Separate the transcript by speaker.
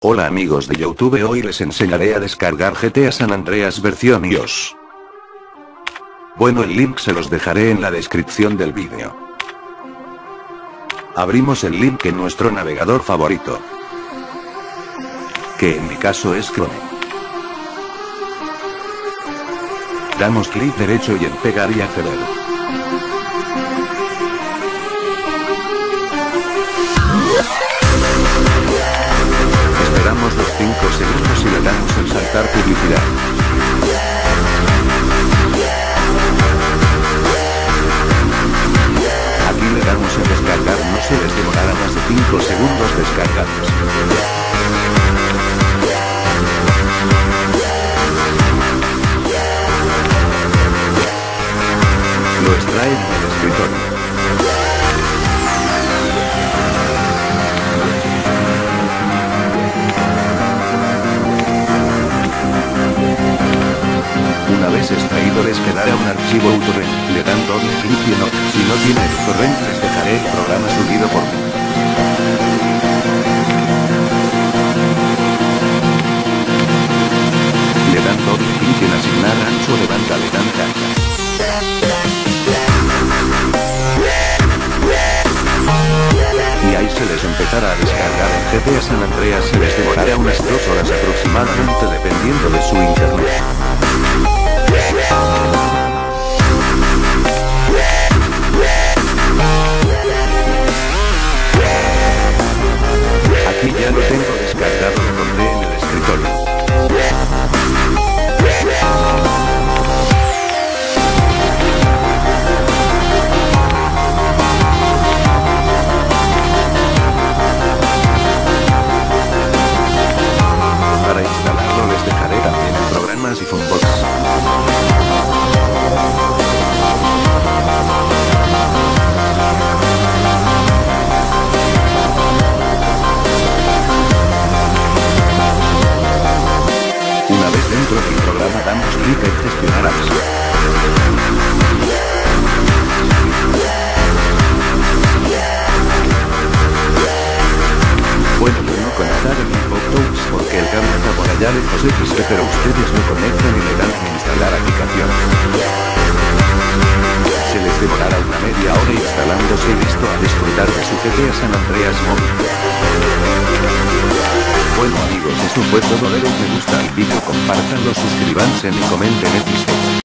Speaker 1: Hola amigos de YouTube, hoy les enseñaré a descargar GTA San Andreas versión iOS. Bueno, el link se los dejaré en la descripción del vídeo. Abrimos el link en nuestro navegador favorito, que en mi caso es Chrome. Damos clic derecho y en pegar y acceder. Esperamos los 5 segundos y le damos en saltar publicidad. Aquí le damos en descargar, no se les demorará más de 5 segundos descargados. Lo extraen en el escritorio. Una vez extraído les quedará un archivo uTorrent, le dan doble clic y en OK. Si no tiene el torrent les dejaré el programa subido por mí. Le dan doble clic en asignar ancho de banda, le dan carga. Y ahí se les empezará a descargar el GTA San Andreas, se les demorará unas 2 horas aproximadamente dependiendo de su internet. Aquí ya lo tengo descargado, lo pondré en el escritorio. Para instalarlo les dejaré también el programa Siphonbox. Una vez dentro del programa damos clic en gestionar apps. Bueno, yo no conectaré mi Photos porque el cable está por allá lejos XD, pero ustedes lo conectan y le dan en instalar aplicación. Se les demorará una media hora instalándose y listo a disfrutar de su GTA San Andreas móvil. Bueno amigos, eso fue todo, denle un me gusta al vídeo, compártanlo, suscríbanse y comenten XD.